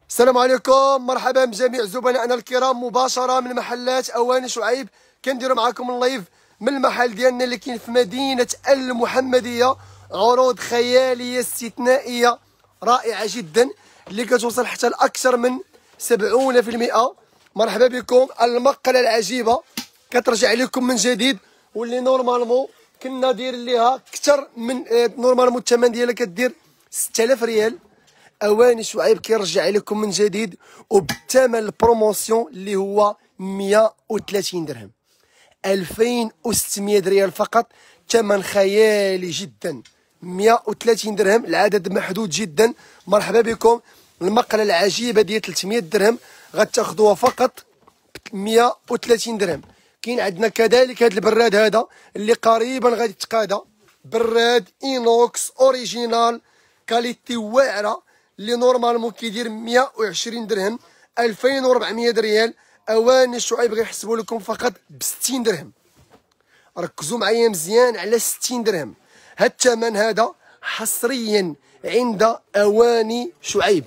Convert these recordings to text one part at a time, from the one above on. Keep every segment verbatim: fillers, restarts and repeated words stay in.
السلام عليكم، مرحبا بجميع زبنائنا الكرام مباشره من محلات اواني شعيب. كنديروا معكم اللايف من المحل ديالنا اللي كاين في مدينه المحمديه. عروض خياليه استثنائيه رائعه جدا اللي كتوصل حتى لاكثر من سبعين بالمئة. مرحبا بكم. المقله العجيبه كترجع لكم من جديد، واللي نورمالمون كنا دايرين ليها اكثر من نورمالمون الثمن ديالها كدير ستة آلاف ريال. اواني شعيب كيرجع لكم من جديد وبالثمن البروموسيون اللي هو مئة وثلاثين درهم، ألفين وستمئة ريال فقط. ثمن خيالي جدا، مئة وثلاثين درهم، العدد محدود جدا. مرحبا بكم. المقله العجيبه ديال ثلاثمئة درهم غتاخذوها فقط مئة وثلاثين درهم. كاين عندنا كذلك هذا البراد هذا اللي قريبا غادي يتقادا، براد اينوكس اوريجينال كاليتي واعره اللي نورمالمون كيدير مئة وعشرين درهم، ألفين وأربعمئة ريال. اواني شعيب غيحسبوا لكم فقط ب ستين درهم. ركزوا معايا مزيان على ستين درهم. هاد الثمن هذا حصريا عند اواني شعيب.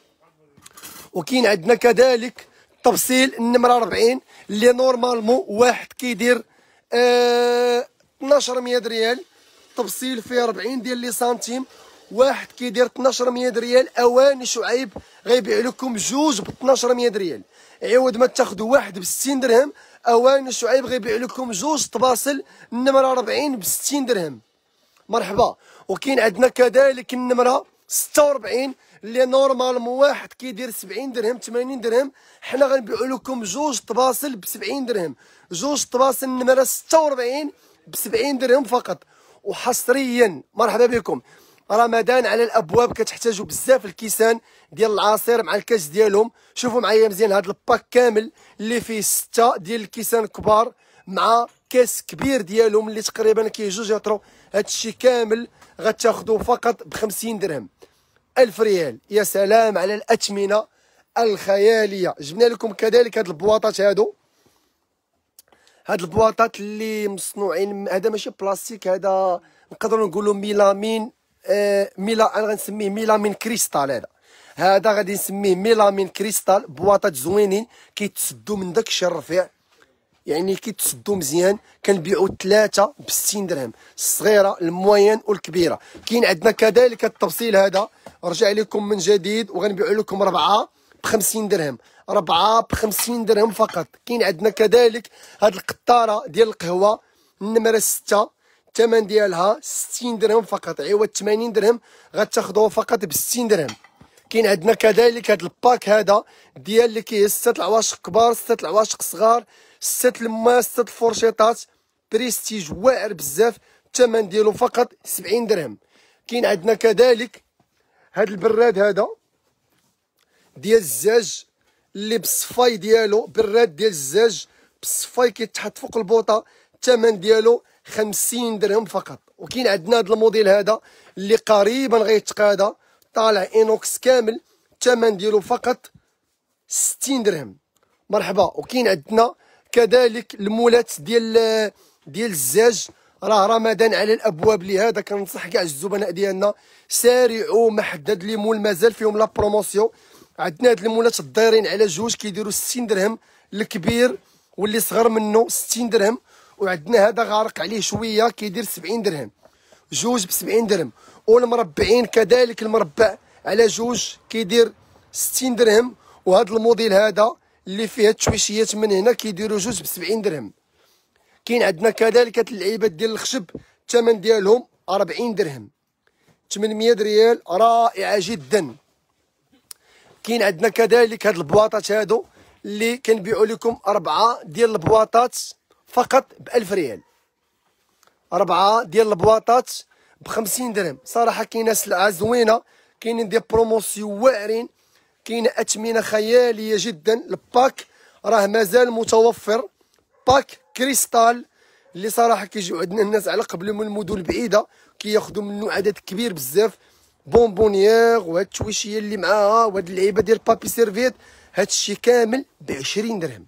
وكاين عندنا كذلك تفصيل النمره أربعين اللي نورمالمون واحد كيدير آه اثناش مئة ريال، تفصيل فيه أربعين ديال لي سنتيم، واحد كيدير اثناش مئة ريال. اواني شعيب غيبيع لكم جوج ب اثناش مئة ريال، عوض ما تاخذوا واحد ب ستين درهم. اواني شعيب غيبيع لكم جوج طباصل النمره أربعين ب ستين درهم. مرحبا. وكاين عندنا كذلك النمره ستة وأربعين اللي نورمالمون واحد كيدير سبعين درهم ثمانين درهم، حنا غنبيعوا لكم جوج طباصل ب سبعين درهم، جوج طباصل النمره ستة وأربعين ب سبعين درهم فقط. وحصريا مرحبا بكم. رمضان على الابواب، كتحتاجوا بزاف الكيسان ديال العصير مع الكاس ديالهم. شوفوا معايا مزيان هذا الباك كامل اللي فيه ستة ديال الكيسان كبار مع كاس كبير ديالهم اللي تقريبا كيه جوج يطرو. هادشي كامل غتاخذوه فقط ب خمسين درهم، ألف ريال. يا سلام على الاثمنه الخياليه. جبنا لكم كذلك هاد البواطات هادو، هاد البواطات اللي مصنوعين، هذا ماشي بلاستيك، هذا نقدروا نقولوا ميلامين. آه ميلا انا غنسميه ميلامين كريستال. هذا هذا غادي نسميه ميلامين كريستال. بواطات زوينين كيتسدوا من داك الشيء الرفيع، يعني كيتسدوا مزيان. كنبيعوا ثلاثه ب ستين درهم، الصغيره الموين والكبيره. كاين عندنا كذلك التفصيل هذا رجع لكم من جديد وغنبيعوا لكم ربعه ب خمسين درهم، ربعه ب خمسين درهم فقط. كاين عندنا كذلك هاد القطاره ديال القهوه النمره ستة، الثمن ديالها ستين درهم فقط، عوض ثمانين درهم غتاخذوه فقط ب ستين درهم. كاين عندنا كذلك هذا الباك هذا ديال اللي كاين ستة العواشق كبار، ستة العواشق صغار، ستة الماس، ستة الفورشيطات، بريستيج واعر بزاف. الثمن ديالو فقط سبعين درهم. كاين عندنا كذلك هذا البراد هذا ديال الزاج اللي بالصفاي ديالو، براد ديال الزاج بالصفاي كيتحط فوق البوطه، الثمن ديالو خمسين درهم فقط. وكاين عندنا هذا الموديل هذا اللي قريبا غيتقادا، طالع اينوكس كامل، الثمن ديالو فقط ستين درهم. مرحبا. وكاين عندنا كذلك المولات ديال ديال الزاج. راه رمضان على الابواب، لهذا كنصح كاع الزبناء ديالنا سارعوا، ما حدد لي مول مازال فيهم لا بروموسيون. عندنا هاد المولات الدايرين على جوج كيديروا ستين درهم، الكبير واللي صغر منه ستين درهم. وعندنا هذا غارق عليه شويه كيدير سبعين درهم، جوج ب سبعين درهم. والمربعين كذلك المربع على جوج كيدير ستين درهم. وهذا الموديل هذا اللي فيه التشويشيات من هنا كيديروا جوج ب سبعين درهم. كاين عندنا كذلك هاد اللعيبات ديال الخشب، الثمن ديالهم أربعين درهم، ثمنمئة ريال، رائعه جدا. كاين عندنا كذلك هاد البواطات هادو اللي كنبيعوا لكم اربعه ديال البواطات فقط ب ألف ريال، أربعة ديال البواطات ب خمسين درهم. صراحة كاينة سلعة زوينة، كاينين دي بروموسيون واعرين، كاينة أثمنة خيالية جدا. الباك راه مازال متوفر، باك كريستال اللي صراحة كيجيو عندنا الناس على قبل من المدن البعيدة كياخدو منه عدد كبير بزاف. بونبونيير وهاد التويشية اللي معاها وهاد اللعيبة ديال بابي سيرفيت، هادشي كامل ب عشرين درهم،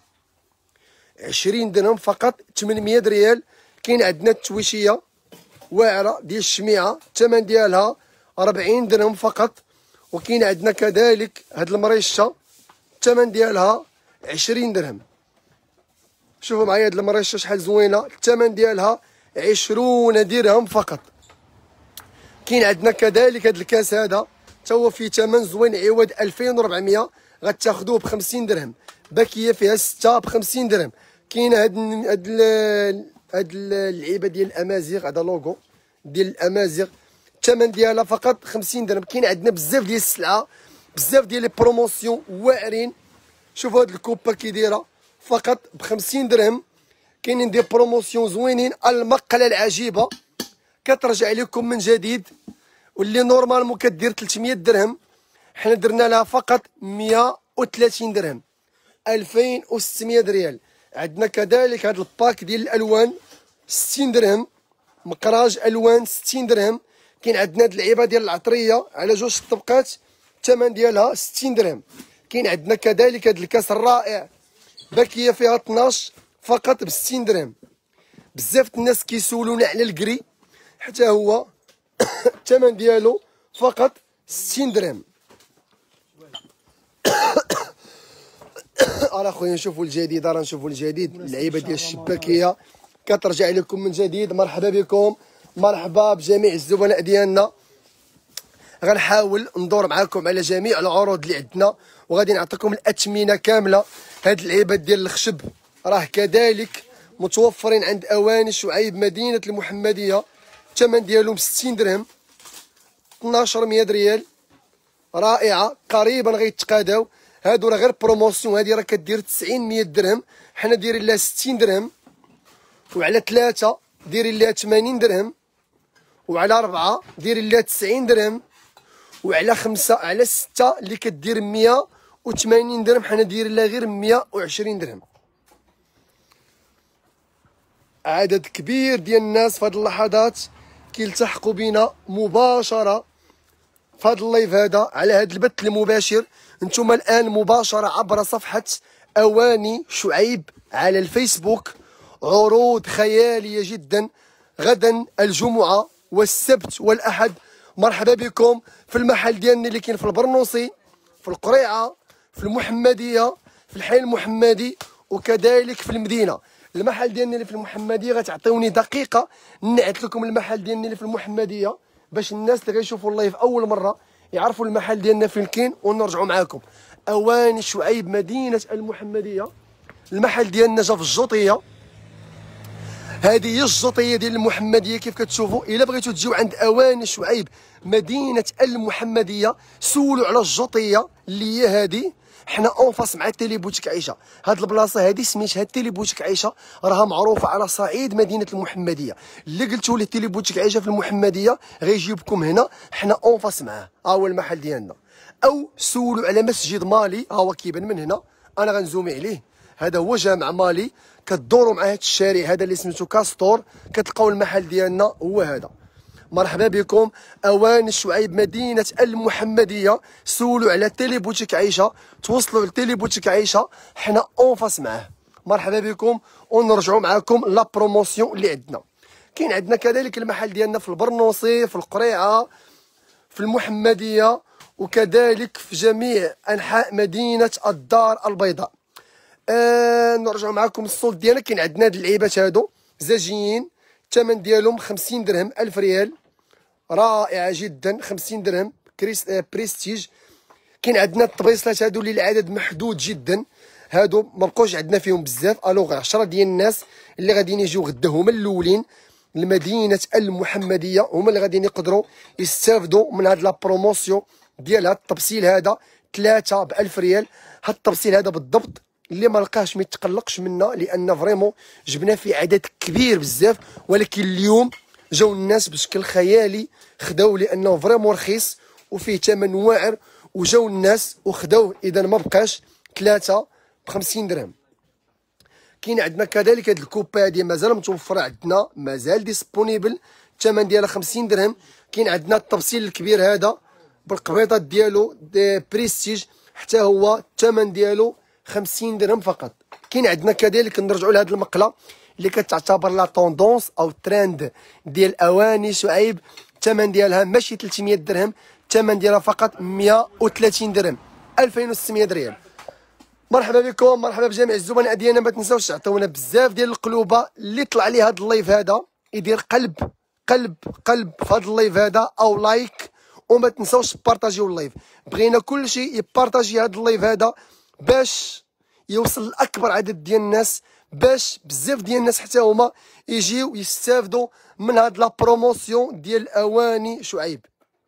عشرين درهم فقط، ثمنمئة ريال. كاين عندنا التويشيه واعره ديال الشميعه، الثمن ديالها أربعين درهم فقط. وكاين عندنا كذلك هاد المريشه الثمن ديالها عشرين درهم. شوفوا معايا هاد المريشه شحال زوينه، الثمن ديالها عشرون درهم فقط. كاين عندنا كذلك هاد الكاس هذا تا هو فيه ثمن زوين، عوض ألفين وأربعمية غتاخذوه ب خمسين درهم. باكيه فيها ستة ب خمسين درهم. كاين هاد هاد هاد اللعيبه ديال الامازيغ، هذا لوغو ديال الامازيغ الثمن ديالها فقط خمسين درهم. كاين عندنا بزاف ديال السلعه، بزاف ديال لي بروموسيون واعرين. شوفوا هاد الكوبا كي دايره فقط ب خمسين درهم. كاينين دي بروموسيون زوينين. المقله العجيبه كترجع لكم من جديد، واللي نورمالمون كدير ثلاثمية درهم، حنا درنا لها فقط مية وثلاثين درهم، ألفين وستمية ريال. عندنا كذلك هاد الباك ديال الالوان ستين درهم، مقراج الوان ستين درهم. كاين عندنا هاد اللعيبه ديال العطريه على جوج طبقات الثمن ديالها ستين درهم. كاين عندنا كذلك هاد الكاس الرائع باكيه فيها اثناش فقط ب ستين درهم. بزاف الناس كيسولونا على الكري، حتى هو الثمن ديالو فقط ستين درهم. راه خويا نشوفوا الجديد، راه نشوفوا الجديد. اللعيبه ديال الشباكيه كترجع لكم من جديد. مرحبا بكم، مرحبا بجميع الزبناء ديالنا. غنحاول ندور معاكم على جميع العروض اللي عندنا، وغادي نعطيكم الاثمنه كامله. هاد اللعيبات ديال الخشب راه كذلك متوفرين عند اواني شعيب مدينه المحمديه، الثمن ديالهم ستين درهم، اثناش مية ريال. رائعه، قريبا غيتقاداو. هادو راه غير بروموسيون، هادي راه كدير تسعين مية درهم، حنا دايرين لها ستين درهم. وعلى ثلاثه دايرين لها ثمانين درهم، وعلى أربعة دايرين لها تسعين درهم، وعلى خمسة على ستة اللي كدير مية وثمانين درهم، حنا دايرين لها غير مية وعشرين درهم. عدد كبير ديال الناس في هاد اللحظات كيلتحقوا بنا مباشرة في هاد اللايف هذا على هاد البث المباشر. نتوما الآن مباشرة عبر صفحة أواني شعيب على الفيسبوك. عروض خيالية جدا غدا الجمعة والسبت والأحد. مرحبا بكم في المحل ديالنا اللي كاين في البرنوصي، في القريعة، في المحمدية، في الحي المحمدي، وكذلك في المدينة. المحل ديالنا اللي في المحمدية غتعطيوني دقيقة نعت لكم المحل ديالنا اللي في المحمدية، باش الناس اللي غيشوفوا اللايف أول مرة يعرفوا المحل ديالنا فين كاين، ونرجعوا معاكم. أواني شعيب مدينة المحمدية. المحل ديالنا جا في الجوطية، هذه هي الجوطيه ديال المحمديه كيف كتشوفوا. الا بغيتوا تجيو عند اواني شعيب مدينه المحمديه سولوا على الجوطيه اللي هي هذه. حنا اونفاس مع تيلي بوتيك عيشه. هاد البلاصه هذه سميتها تيلي بوتيك عيشه، راها معروفه على صعيد مدينه المحمديه. اللي قلتوا لي تيلي بوتيك عيشه في المحمديه غيجيبكم هنا، حنا اونفاس معاه. ها هو المحل ديالنا. او سولوا على مسجد مالي، ها هو كيبان من هنا، انا غنزومي عليه. هذا هو جامع مالي، كدوروا مع هذا الشارع هذا اللي سميتو كاستور، كتلقاو المحل ديالنا هو هذا. مرحبا بكم اواني شعيب مدينه المحمديه. سولوا على تيلي بوتيك عيشه، توصلوا لتيلي بوتيك عيشه، حنا اونفاس معاه. مرحبا بكم، ونرجعوا معاكم لا بروموسيون اللي عندنا. كاين عندنا كذلك المحل ديالنا في البرنوصي، في القريعه، في المحمديه، وكذلك في جميع انحاء مدينه الدار البيضاء. آه نرجعوا معكم الصوت ديالنا. كاين عندنا هاد اللعيبات هادو زاجيين، الثمن ديالهم خمسين درهم، ألف ريال. رائعه جدا، خمسين درهم، كريس آه بريستيج. كاين عندنا الطبيصلات هادو اللي العدد محدود جدا، هادو ما بقوش عندنا فيهم بزاف. الوغ عشرة ديال الناس اللي غاديين يجيو غدا هما الاولين لمدينه المحمديه، هما اللي غاديين يقدروا يستافدوا من هاد لا بروموسيون ديال هاد التبصيل هذا. ثلاثه ب ألف ريال. هاد التبصيل هذا بالضبط اللي ما لقاهش ما يتقلقش منا، لان فريمون جبنا فيه عدد كبير بزاف. ولكن اليوم جاو الناس بشكل خيالي خداو، لانه فريمون رخيص وفيه ثمن واعر، وجاو الناس وخداوه. اذا ما بقاش ثلاثه ب خمسين درهم. كاين عندنا كذلك هاد الكوبا هادي مازال متوفره عندنا، مازال ديسبونيبل، الثمن ديالها خمسين درهم. كاين عندنا التبصيل الكبير هذا بالقبيطات ديالو دي بريستيج، حتى هو الثمن ديالو خمسين درهم فقط. كاين عندنا كذلك نرجعوا لهاد المقله اللي كتعتبر لا طوندونس او ترند ديال اواني شعيب، الثمن ديالها ماشي ثلاثمية درهم، الثمن ديالها فقط مئة وثلاثين درهم، ألفين وستمئة ريال. مرحبا بكم، مرحبا بجميع الزبناء ديالنا. ما تنساوش تعطيونا بزاف ديال القلوبه. اللي طلع ليه هذا اللايف هذا يدير قلب قلب قلب في هذا اللايف هذا او لايك، وما تنساوش بارطاجيو اللايف. بغينا كل شيء يبارطاجي هذا اللايف هذا باش يوصل لاكبر عدد ديال الناس، باش بزاف ديال الناس حتى هما يجيو يستافدوا من هاد لا بروموسيون ديال اواني شعيب.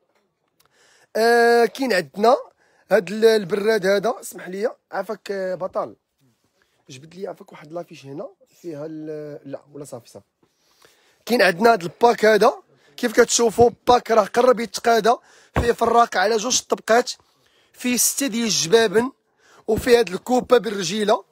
آه كاين عندنا هاد البراد هذا، اسمح لي عافاك بطل، جبد لي عافاك واحد لافيش هنا فيها لا ولا صافي صافي. كاين عندنا هاد الباك هذا كيف كتشوفوا، باك راه قرب يتقادا، فيه فراق على جوج طبقات، فيه ستة ديال الجبابن، وفيه هاد الكوبه بالرجيله،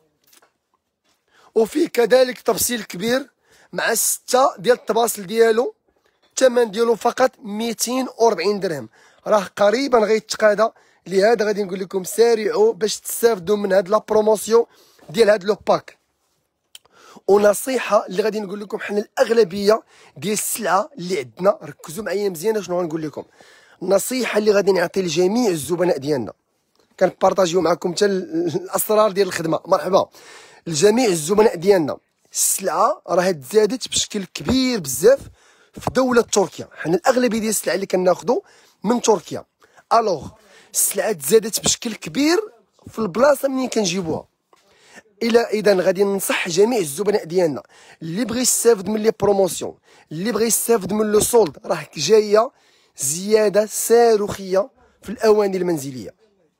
وفيه كذلك تفصيل كبير مع ستة ديال الطباصل ديالو. الثمن ديالو فقط مئتين وأربعين درهم، راه قريبا غيتقادا. لهذا غادي نقول لكم سارعوا باش تستافدوا من هاد لا بروموسيون ديال هاد لو باك. ونصيحه اللي غادي نقول لكم، حنا الاغلبيه ديال السلعه اللي عندنا، ركزوا معايا مزيان شنو غنقول لكم. النصيحه اللي غادي نعطي لجميع الزبناء ديالنا، كنبارطاجيو معكم حتى الاسرار ديال الخدمه. مرحبا لجميع الزبناء ديالنا، السلعه راه تزادت بشكل كبير بزاف في دوله تركيا. حنا الاغلبيه ديال السلعه اللي كناخذوا من تركيا، الوغ السلعه تزادت بشكل كبير في البلاصه منين كنجيبوها. الى اذا غادي ننصح جميع الزبناء ديالنا اللي بغى يستافد من لي بروموسيون، اللي بغى يستافد من لو سولد، راه جايه زياده صاروخيه في الاواني المنزليه،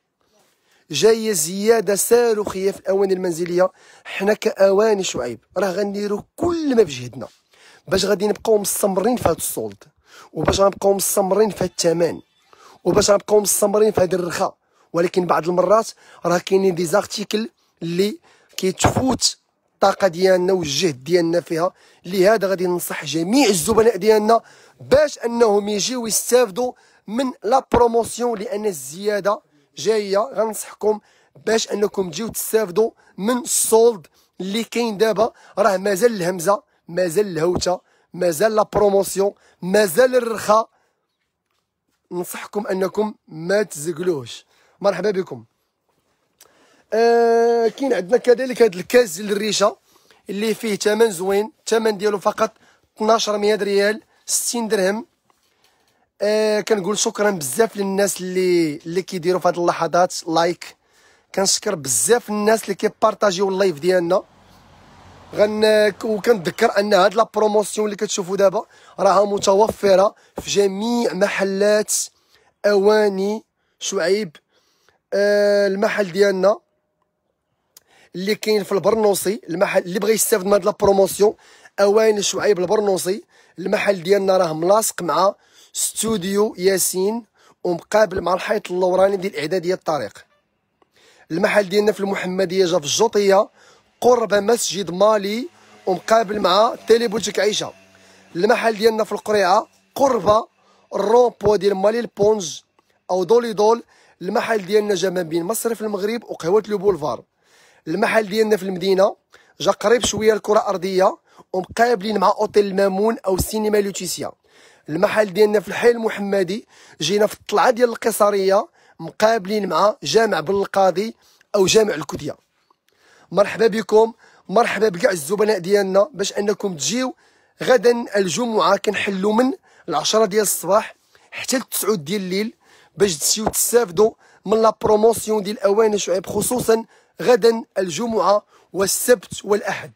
جايه زياده صاروخيه في الاواني المنزليه. حنا كاواني شعيب راه غنديروا كل ما بجهدنا باش غادي نبقاو مستمرين في هذا السولد، وباش غنبقاو مستمرين في هذا الثمن، وباش غنبقاو مستمرين في هذا الرخاء. ولكن بعض المرات راه كاينين دي زارتيكل اللي كيتفوت الطاقه ديالنا والجهد ديالنا فيها. لهذا غادي ننصح جميع الزبناء ديالنا باش انهم يجيو يستافدوا من لا بروموسيون، لان الزياده جايه. غنصحكم باش انكم تجيو تستافدوا من السولد اللي كاين دابا. راه مازال الهمزه، مازال الهوته، مازال لا بروموسيون، مازال الرخاء. ننصحكم انكم ما تزقلوش. مرحبا بكم. آه كاين عندنا كذلك هذا الكاس ديال الريشه اللي فيه ثمن زوين، الثمن ديالو فقط اثناش مئة ريال، ستين درهم. آه كنقول شكرا بزاف للناس اللي اللي كيديروا في هذه اللحظات لايك. كنشكر بزاف الناس اللي كيبارطاجيو اللايف ديالنا. غن وكنذكر ان هاد لا بروموسيون اللي كتشوفوا دابا راها متوفره في جميع محلات اواني شعيب. آه المحل ديالنا اللي كاين في البرنوصي، المحل اللي بغى يستافد من هاد لا بروموسيون اواني شعيب البرنوصي. المحل ديالنا راه ملاصق مع استوديو ياسين ومقابل مع الحيط اللوراني ديال اعداديه الطريق. المحل ديالنا في المحمديه جا في الجوطيه قرب مسجد مالي ومقابل مع تيلي بوتيك عيشه. المحل ديالنا في القريعه قرب الرومبو ديال مالي البونج او دولي دول. المحل ديالنا جا ما بين مصرف المغرب وقهوه لو بولفار. المحل ديالنا في المدينه جا قريب شويه الكره الارضيه ومقابلين مع اوتيل المامون او سينما لوتيسيا. المحل ديالنا في الحي المحمدي جينا في الطلعه ديال القيصريه مقابلين مع جامع بن القاضي او جامع الكديه. مرحبا بكم، مرحبا بكاع الزبناء ديالنا باش انكم تجيو غدا الجمعه. كنحلوا من العشرة ديال الصباح حتى التسعة ديال الليل باش تجيو تستافدوا من لا بروموسيون ديال اواني شعيب، خصوصا غدا الجمعه والسبت والاحد.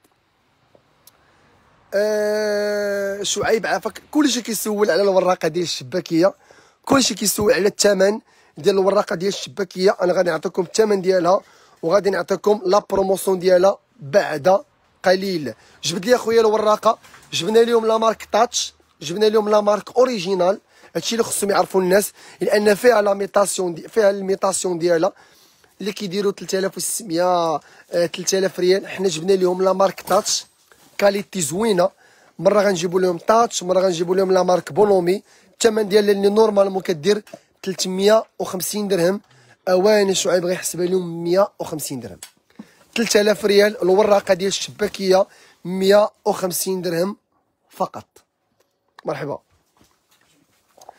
آه شعيب عافاك، كلشي كيسول على الوراقه ديال الشباكيه، كلشي كيسول على الثمن ديال الوراقه ديال الشباكيه. انا غادي نعطيكم الثمن ديالها وغادي نعطيكم لا بروموسيون ديالها بعد قليل. جبد لي اخويا الوراقه، جبنا لهم لا مارك تاتش، جبنا لهم لا مارك اوريجينال. هادشي اللي خصهم يعرفوا الناس، لان فيها لا ميطاسيون دي فيها الميطاسيون ديالها اللي كيديروا ثلاثة آلاف وستمئة ثلاثة آلاف ريال. حنا جبنا لهم لا مارك تاتش كاليتي زوينه. مره غنجيبوا لهم تاتش، مره غنجيبوا لهم لا مارك بونومي. الثمن ديالها اللي نورمالمون كدير ثلاثمئة وخمسين درهم، اواني شعيب غيحسبها لهم مئة وخمسين درهم. ثلاثة آلاف ريال الوراقه ديال الشباكيه، مئة وخمسين درهم فقط. مرحبا.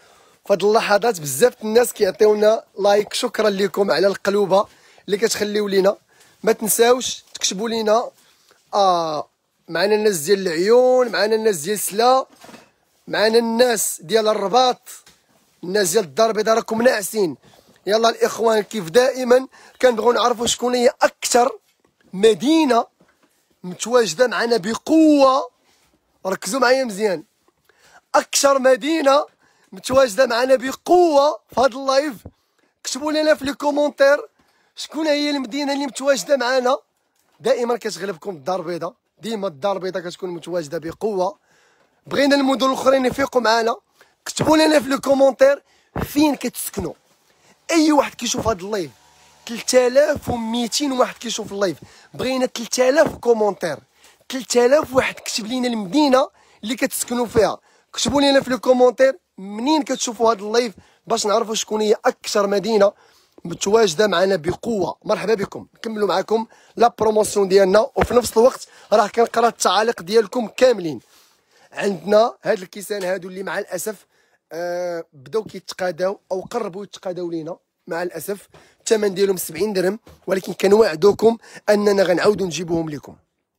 فهاد اللحظات بزاف الناس كيعطيونا لايك، شكرا لكم على القلوبه اللي كتخليو لينا. ما تنساوش تكتبوا لينا اه معنا الناس ديال العيون، معنا الناس ديال سلا، معنا الناس ديال الرباط، الناس ديال الدار البيضاء، راكم ناعسين. يلا الاخوان كيف دائما كنبغيو نعرفوا شكون هي اكثر مدينه متواجده معنا بقوه. ركزوا معايا مزيان، اكثر مدينه متواجده معنا بقوه في هذا اللايف. كتبوا لنا في لي كومونتير شكون هي المدينه اللي متواجده معنا. دائما كتغلبكم الدار البيضاء، ديما الدار البيضاء كتكون متواجده بقوه. بغينا المدن الاخرين يفيقوا معنا. كتبوا لنا في لي كومونتير فين كتسكنوا. اي واحد كيشوف هذا اللايف، ثلاثة آلاف ومئتين واحد كيشوف اللايف، بغينا ثلاثة آلاف كومونتير، ثلاثة آلاف واحد كتب لينا المدينه اللي كتسكنوا فيها. كتبوا لنا في لي كومونتير منين كتشوفوا هذا اللايف باش نعرفوا شكون هي اكثر مدينه متواجده معنا بقوه. مرحبا بكم، نكملوا معكم لا بروموسيون ديالنا، وفي نفس الوقت راه كنقرا التعاليق ديالكم كاملين. عندنا هاد الكيسان هادو اللي مع الاسف آه بداو كيتقاداو او قربوا يتقاداو لينا مع الاسف. الثمن ديالهم سبعين درهم، ولكن كنوعدوكم اننا غنعاودوا نجيبوهم لكم.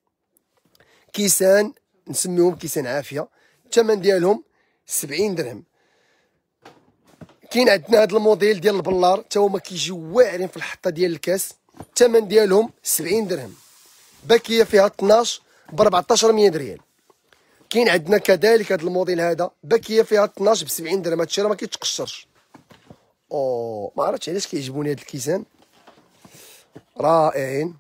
كيسان نسميهم كيسان عافيه، الثمن ديالهم سبعين درهم. كاين عندنا هاد الموديل ديال البلار تا هما كيجيو واعرين في الحطه ديال الكاس، الثمن ديالهم سبعين درهم. باكيه فيها اثناش ب أربعطاش مية ريال. كاين عندنا كذلك هاد الموديل هذا باكيه فيها اثناش ب سبعين درهم. هادشي راه ما كيتقشرش. او ما عرفتش علاش كيعجبوني هاد الكيسان، رائعين.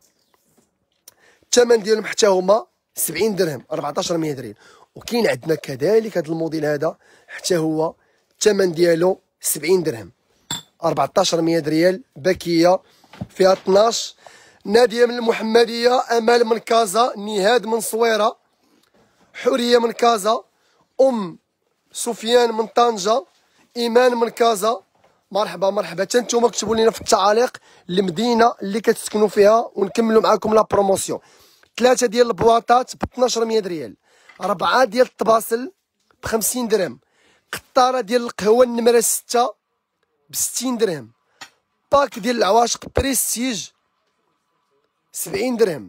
الثمن ديالهم حتى هما سبعين درهم، أربعطاش مية ريال. وكاين عندنا كذلك هاد الموديل هذا حتى هو الثمن ديالو سبعين درهم، أربعطاش مية ريال. باكيه فيها اثناش. ناديه من المحمديه، امال من كازا، نهاد من صويره، حوريه من كازا، ام سفيان من طنجه، ايمان من كازا. مرحبا مرحبا. حتى نتوما كتبوا لنا في التعاليق المدينه اللي كتسكنوا فيها ونكملوا معكم لا بروموسيون. ثلاثه ديال البواطات ب اثناش مية ريال، اربعه ديال الطباسل ب خمسين درهم، قطاره ديال القهوه النمره ستة ب ستين درهم، باك ديال العواشق بريستيج سبعين درهم،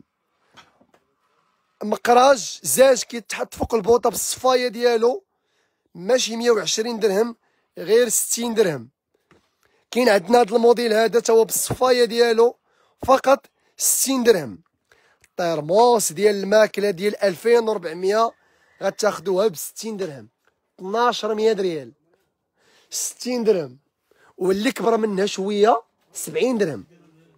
مقراج زاج كيتحط فوق البوطه بالصفايه ديالو ماشي مية وعشرين درهم غير ستين درهم. كاين عندنا هذا الموديل هذا تا هو بالصفايه ديالو فقط ستين درهم. الطرموس ديال الماكله ديال ألفين وأربعمية غتاخدوها ب ستين درهم، اثناش مية ريال، ستين درهم. واللي كبر منها شويه سبعين درهم.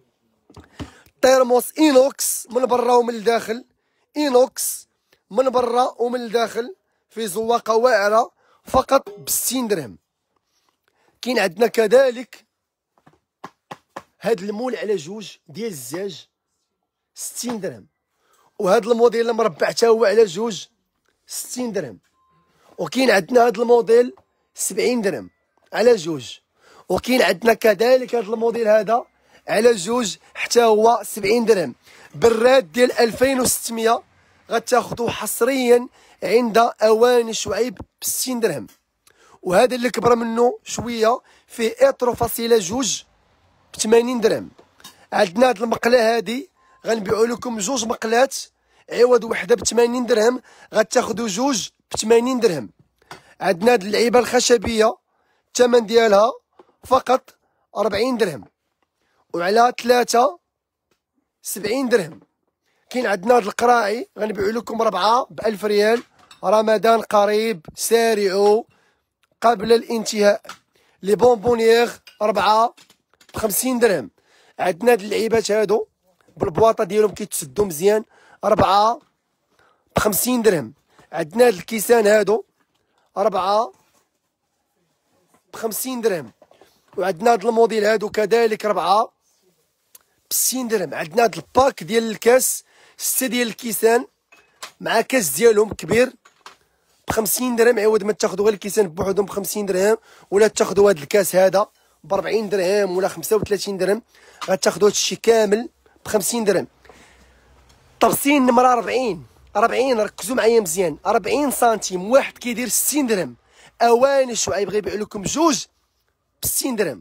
طرموس اينوكس من برا ومن الداخل، اينوكس من برا ومن الداخل في زواقه واعره فقط ب ستين درهم. كاين عندنا كذلك هاد المول على جوج ديال الزاج ستين درهم، وهاد الموديل المربع حتى هو على جوج ستين درهم. وكاين عندنا هاد الموديل سبعين درهم على جوج. وكاين عندنا كذلك هاد الموديل هذا على جوج حتى هو سبعين درهم. براد ديال ألفين وستمية غتاخدوه حصريا عند اواني شعيب ب ستين درهم. وهذا اللي كبر منه شويه فيه اطرو فاصله جوج ب ثمانين درهم. عندنا هاد المقله هادي غنبيعوا لكم جوج مقلات عوض وحده ب ثمانين درهم، غتاخدوا جوج ب ثمانين درهم. عندنا هاد اللعيبه الخشبيه الثمن ديالها فقط أربعين درهم، وعلى ثلاثه سبعين درهم. كاين عندنا هاد القراعي غنبيعوا لكم ربعه ب ألف ريال. رمضان قريب، سارعوا قبل الانتهاء. لي بونبونيير ربعه ب خمسين درهم. عندنا هاد اللعيبات هادو بالبواطه ديالهم كيتسدوا مزيان، ربعه ب خمسين درهم. عندنا هاد الكيسان هادو ربعه ب خمسين درهم. وعندنا هاد الموديل هادو كذلك ربعه ب ستين درهم. عندنا هاد الباك ديال الكاس ستة ديال الكيسان مع كاس ديالهم كبير ب خمسين درهم، عوض ما تاخذوا غير الكيسان بوحدهم ب خمسين درهم، ولا تاخذوا هاد الكاس هذا ب أربعين درهم ولا خمسة وثلاثين درهم، غتاخذوا هادشي كامل ب خمسين درهم. طبسين نمره أربعين، أربعين ركزوا معايا مزيان، أربعين سنتيم واحد كيدير ستين درهم. اواني شعيب غيبيع لكم جوج ب ستين درهم.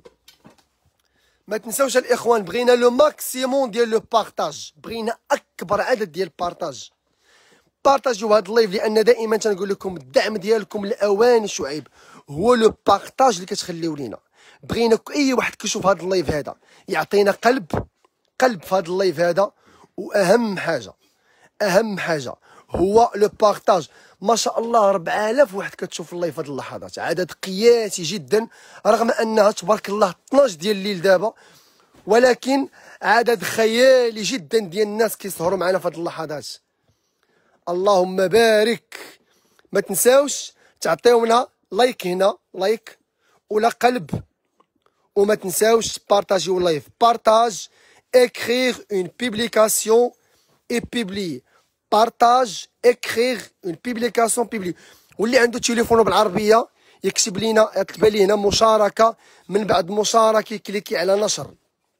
ما تنساوش الاخوان، بغينا لو ماكسيموم ديال لو بارطاج، بغينا اكبر عدد ديال بارطاج. بارطاجيو هذا اللايف، لان دائما تنقول لكم الدعم ديالكم لاواني شعيب هو لو بارطاج اللي كتخليو لينا. بغينا اي واحد كيشوف هذا اللايف هذا يعطينا قلب قلب في هذا اللايف هذا. واهم حاجه اهم حاجه هو لو بارطاج. ما شاء الله أربعة آلاف واحد كتشوف اللايف هذه اللحظات، عدد قياسي جدا، رغم انها تبارك الله اثناش ديال الليل دابا، ولكن عدد خيالي جدا ديال الناس كيسهروا معنا في هذه اللحظات. اللهم بارك. ما تنساوش تعطيونا لايك هنا، لايك ولا قلب، وما تنساوش بارطاجيو اللايف. بارطاج écrire une publication et publier. بارطاج écrire une publication publier. واللي عنده تليفونه بالعربيه يكتب لينا، يكتب لي هنا مشاركه، من بعد مشاركه يكليكي على نشر.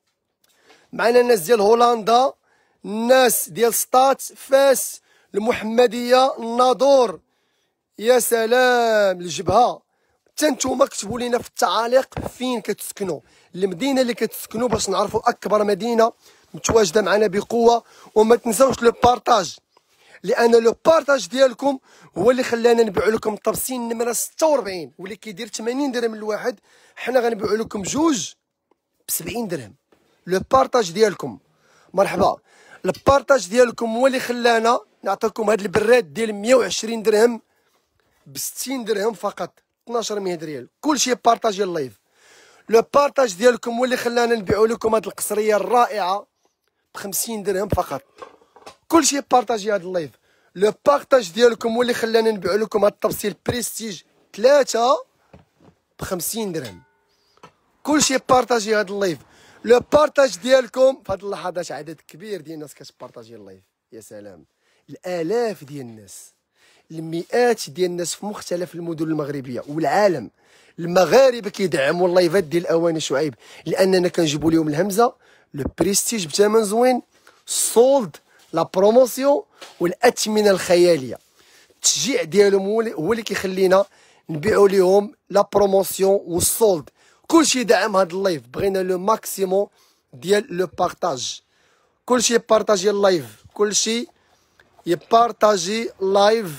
معنا الناس ديال هولندا، الناس ديال سطات، فاس، المحمديه، الناظور، يا سلام، الجبهه. حتى نتوما كتبوا لينا في التعاليق فين كتسكنوا، المدينه اللي كتسكنوا باش نعرفوا اكبر مدينه متواجده معنا بقوه. وما تنساوش لو بارطاج، لان لو بارطاج ديالكم هو اللي خلانا نبيعوا لكم طبسين نمره ستة وأربعين واللي كيدير ثمانين درهم الواحد، حنا غنبيعوا لكم جوج ب سبعين درهم. لو بارطاج ديالكم مرحبا. البارطاج ديالكم هو اللي خلانا نعطيكم هذا البراد ديال مية وعشرين درهم ب ستين درهم فقط، اثناش مية ريال. كلشي بارطاجي اللايف. لو بارطاج ديالكم هو اللي خلانا نبيعوا لكم هذه القصريه الرائعه ب خمسين درهم فقط. كلشي بارطاجي هذا اللايف. لو بارطاج ديالكم هو اللي خلانا نبيعوا لكم هذا الطبسيل بريستيج ثلاثه ب خمسين درهم. كلشي بارطاجي هذا اللايف. لو بارطاج ديالكم في هذه اللحظات عدد كبير ديال الناس كتبارطاجي اللايف. يا سلام، الالاف ديال الناس، المئات ديال الناس في مختلف المدن المغربيه والعالم. المغاربه كيدعموا اللايفات ديال اواني شعيب لاننا كنجيبوا لهم الهمزه، لو بريستيج بثمن زوين، السولد، لا بروموسيون والاثمنه الخياليه. التشجيع ديالهم هو اللي كيخلينا نبيعوا لهم لا بروموسيون والسولد. كلشي دعم هذا اللايف. بغينا لو ماكسيموم ديال لو بارطاج. كلشي يبارطاجي اللايف، كلشي يبارطاجي لايف.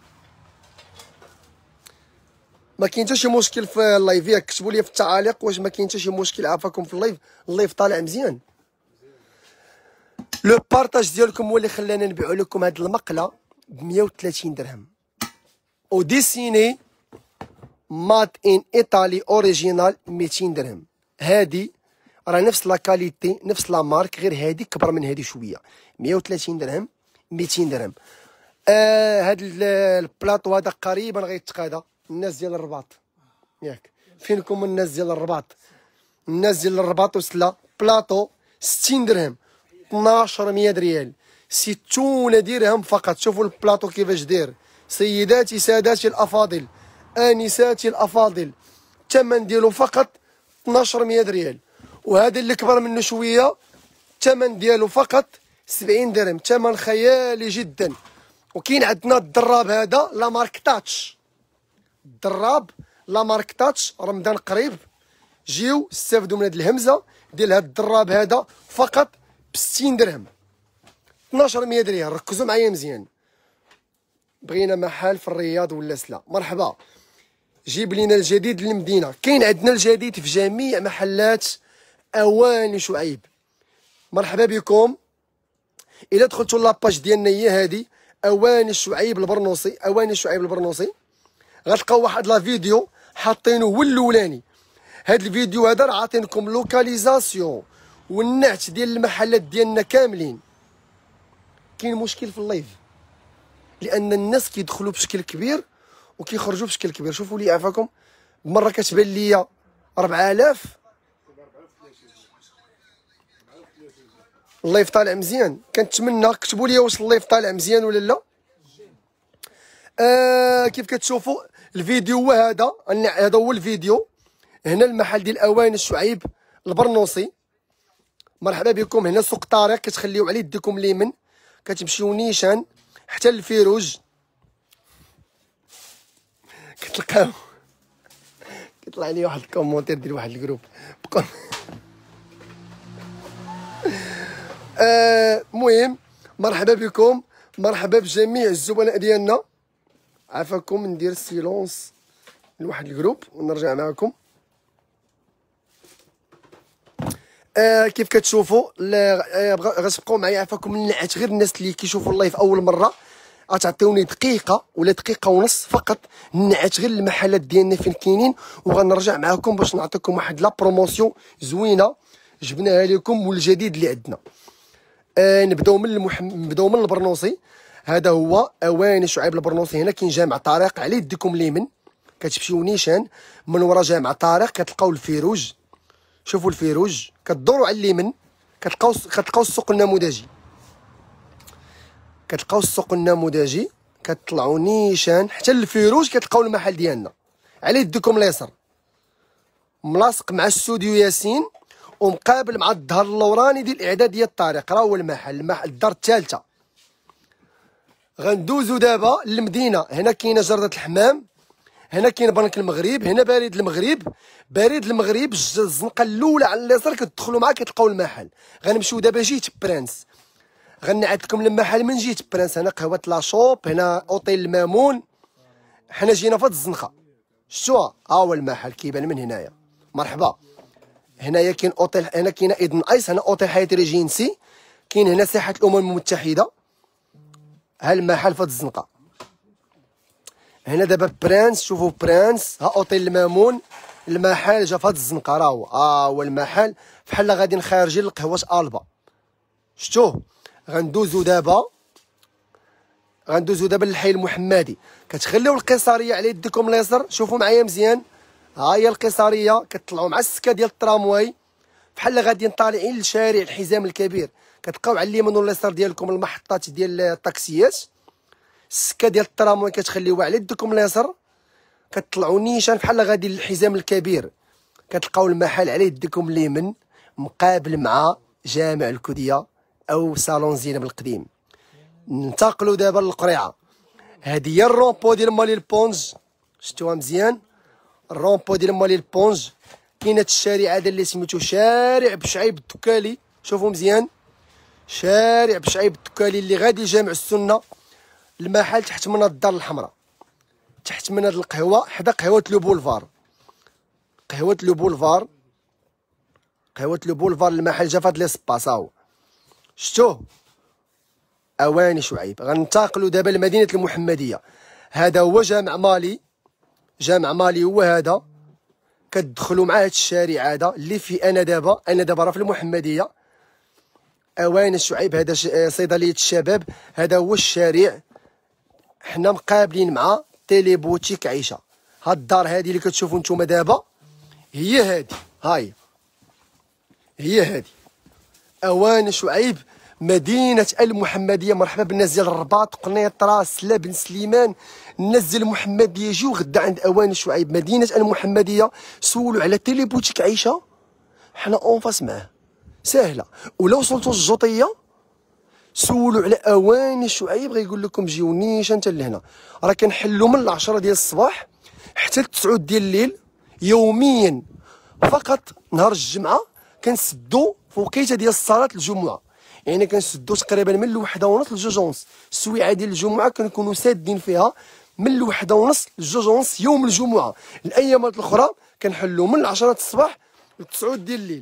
ما كاين حتى شي مشكل في اللايف، ياك كتبوا لي في التعاليق واش ما كاين حتى شي مشكل عافاكم في اللايف. اللايف طالع مزيان. لو بارطاج ديالكم هو اللي خلانا نبيعوا لكم هاد المقله ب مية وثلاثين درهم، او ديسيني مات ان ايطالي اوريجينال ميتين درهم. هادي راه نفس لا كاليتي نفس لا مارك، غير هادي كبر من هادي شويه. مية وثلاثين درهم، ميتين درهم. آه هاد البلاطو هذا قريبا غيتقادا. الناس ديال الرباط، ياك فينكم الناس ديال الرباط؟ الناس ديال الرباط وسلا بلاطو ستين درهم، اثناش مية ريال، ستون درهم فقط. شوفوا البلاطو كيفاش داير. سيداتي ساداتي الافاضل، انساتي الافاضل، الثمن ديالو فقط اثناش مية ريال. وهذا اللي كبر منه شويه الثمن ديالو فقط سبعين درهم، ثمن خيالي جدا. وكاين عندنا الدراب هذا لا مارك تاتش، الدراب لا مارك تاتش، رمضان قريب، جيو استافدوا من هذه الهمزه ديال هذا الدراب هذا فقط ب ستين درهم، اثناش مية ريال. ركزوا معايا مزيان. بغينا محل في الرياض ولا سلا، مرحبا، جيب لينا الجديد للمدينه. كاين عندنا الجديد في جميع محلات اواني شعيب. مرحبا بكم. الا دخلتوا لاباج ديالنا هي هذه اواني شعيب البرنوصي، اواني شعيب البرنوصي، غتلقاو واحد لا فيديو حاطينه هو الاولاني. هاد الفيديو هذا راه عاطينكم لوكاليزاسيون والنعت ديال المحلات ديالنا كاملين. كاين مشكل في اللايف لان الناس كيدخلوا بشكل كبير وكيخرجوا بشكل كبير. شوفوا لي عافاكم، مره كتبان ليا أربعة آلاف. اللايف طالع مزيان. كنتمنى كتبوا لي واش اللايف طالع مزيان ولا لا. آه كيف كتشوفوا الفيديو هو هذا، هذا هو الفيديو. هنا المحل ديال اواني شعيب البرنوصي. مرحبا بكم. هنا سوق طارق، كتخليو على يديكم اليمين كتمشيو نيشان حتى الفيروج كتلقاو كيطلع لي واحد الكومونتير ديال واحد الجروب بقى المهم آه مرحبا بكم، مرحبا بجميع الزبناء ديالنا. عافاكم ندير سيلونس لواحد الجروب ونرجع معكم. آه كيف كتشوفوا آه غتبقاو معايا. عافاكم نعت غير الناس اللي كيشوفوا اللايف اول مره، غتعطيوني دقيقه ولا دقيقه ونص فقط نعت غير المحلات ديالنا فين كاينين، وغنرجع معكم باش نعطيكم واحد لا بروموسيون زوينه جبناها لكم والجديد اللي عندنا. آه نبداو من المحم... نبداو من البرنوصي. هذا هو اواني شعيب البرنوصي. هنا كاين جامع طارق على يدكم اليمين، كتمشيو نيشان من ورا جامع طارق كتلقاو الفيروج. شوفوا الفيروج كدوروا على اليمين كتلقاو كتلقاو السوق النموذجي، كتلقاو السوق النموذجي كتطلعوا نيشان حتى الفيروج كتلقاو المحل ديالنا على يدكم اليسار، ملاصق مع الاستوديو ياسين ومقابل مع الظهر اللوراني ديال الاعداديه الطريق. راه هو المحل، المحل الدار الثالثه. غندوزو دابا للمدينه. هنا كاينه جرده الحمام، هنا كاين بنك المغرب، هنا بريد المغرب. بريد المغرب الزنقه الاولى على اليسار كتدخلوا معاه كتلقاو المحل. غنمشيو دابا جيت برانس، غنعدكم المحل من جيت برانس. هنا قهوه لاشوب، هنا اوتيل المامون. حنا جينا في هاد الزنقه، شتوها ها هو المحل كيبان من هنايا. مرحبا. هنايا كاين اوتيل، هنا كاين ايدن ايس، هنا اوتيل حياه ريجينسي، كاين هنا ساحه الامم المتحده. ها المحل في هاد الزنقه. هنا دابا برانس، شوفوا برانس، ها اوتيل المامون. المحل جا في هاد الزنقه، راه هو ها هو المحل. بحال غاديين خارجين لقهوه البا، شتوه. غندوزو دابا غندوزو دابا للحي المحمدي. كتخليو القيصريه على يدكم اليسار. شوفوا معايا مزيان، ها هي القيصريه. كتطلعوا مع السكه ديال الترامواي بحال غاديين طالعين لشارع الحزام الكبير. كتلقاو على اليمين واليسار ديالكم المحطات ديال الطاكسيات. السكه ديال الترامواي كتخليوها على يدكم اليسار، كتطلعوا نيشان بحال غادي للحزام الكبير. كتلقاو المحل على يدكم اليمين مقابل مع جامع الكوديه او صالون زينب القديم. ننتقلوا دابا للقريعه. هذه هي الرومبو ديال مالي البونج، شفتوها مزيان. الرومبو ديال مالي البونج. كاينه الشارع هذا اللي سميتو شارع بشعيب الدكالي. شوفوا مزيان، شارع بشعيب الدكالي اللي غادي لجامع السنه. المحل تحت من الدار الحمراء، تحت من هاد القهوه، حدا قهوه لو بولفار. قهوه لو بولفار، قهوه لو بولفار. المحل جا فهاد ليسباس هاهو، شتوه. اواني شعيب. غننتقلوا دابا لمدينه المحمديه. هذا هو جامع مالي، جامع مالي هو هذا. كتدخلوا مع هاد الشارع هذا اللي في انا دابا انا دابا راه في المحمديه. اواني شعيب. هذا صيدليه الشباب. هذا هو الشارع. حنا مقابلين مع تيلي بوتيك عيشه. هاد الدار هادي اللي كتشوفوا نتوما دابا هي هادي، هاي هي هادي. اواني شعيب مدينه المحمديه. مرحبا بالناس ديال الرباط، قنيطره، سلا بن سليمان. الناس ديال المحمديه جيو غدا عند اواني شعيب مدينه المحمديه. سولوا على تيلي بوتيك عيشه، حنا اونفاس معاه، ساهله. ولا وصلتوا للجوطيه سولوا على اواني شعيب غيقول لكم جيو نيشان حتى لهنا. راه كنحلوا من العشرة ديال الصباح حتى لتسعود ديال الليل يوميا. فقط نهار الجمعه كنسدوا في وقيته ديال صلاه الجمعه، يعني كنسدوا تقريبا من الوحده ونص لجوج ونص. السويعه ديال الجمعه كنكونوا سادين فيها من الوحده ونص لجوج ونص يوم الجمعه. الايامات الاخرى كنحلوا من العشرة الصباح لتسعود ديال الليل.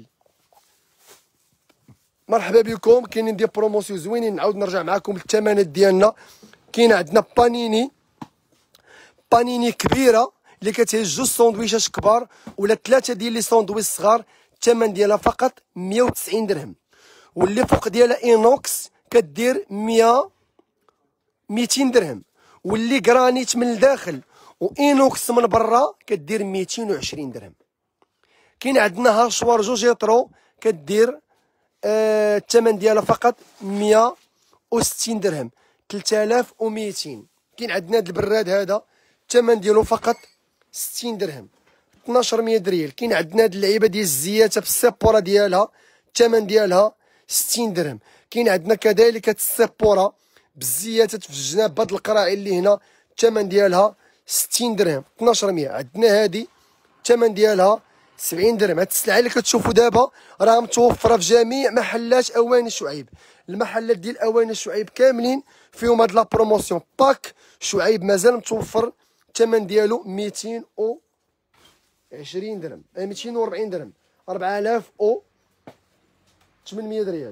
مرحبا بكم. كاينين دي بروموسيون زوينين. نعاود نرجع معكم للثمنات ديالنا. كاين عندنا بانيني، بانيني كبيره اللي كتهز جوج ساندويشات كبار ولا ثلاثه ديال لي ساندويش صغار. الثمن ديالها فقط مية وتسعين درهم، واللي فوق ديالها اينوكس كدير مية ميتين درهم، واللي كرانيت من الداخل واينوكس من برا كدير ميتين وعشرين درهم. كاين عندنا هاشوار جوج يطرو كدير آه الثمن ديالها فقط مية وستين درهم، ثلاثة آلاف وميتين. كاين عندنا هذا البراد هذا الثمن ديالو فقط ستين درهم، اثناش مية ريال. كاين عندنا هاد اللعيبه ديال الزياته بالسيبوره ديالها الثمن ديالها ستين درهم. كاين عندنا كذلك هاد السيبوره بالزياتات في الجناب بهاد القراعي اللي هنا الثمن ديالها ستين درهم، اثناش مية. عندنا هادي الثمن ديالها سبعين درهم. هاد السلعه اللي كتشوفوا دابا راه متوفره في جميع محلات اواني شعيب. المحلات ديال اواني شعيب كاملين فيهم هاد لا بروموسيون. باك شعيب مازال متوفر، الثمن ديالو ميتين وعشرين درهم، ميتين وربعين درهم، أربعة آلاف وثمنمية ريال.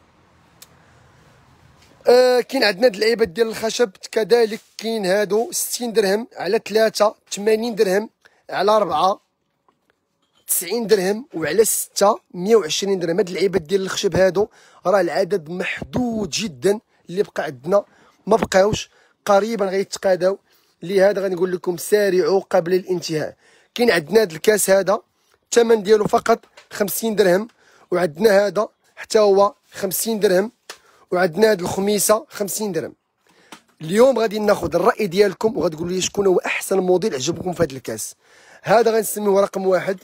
آه كاين عندنا هاد اللعيبات ديال الخشب كذلك، كاين هادو ستين درهم على ثلاثة، ثمانين درهم على أربعة، تسعين درهم وعلى ستة مية وعشرين درهم. هاد اللعيبات ديال الخشب هادو راه العدد محدود جدا اللي بقى عندنا، ما بقاوش، قريبا غيتقاداو، لهذا غنقول لكم سارعوا قبل الانتهاء. كاين عندنا هاد الكاس هذا الثمن ديالو فقط خمسين درهم، وعندنا هذا حتى هو خمسين درهم، وعندنا هاد الخميسه خمسين درهم. اليوم غادي ناخذ الراي ديالكم وغتقولوا لي شكون هو احسن موديل عجبكم في هاد الكاس. هذا غنسميوه رقم واحد،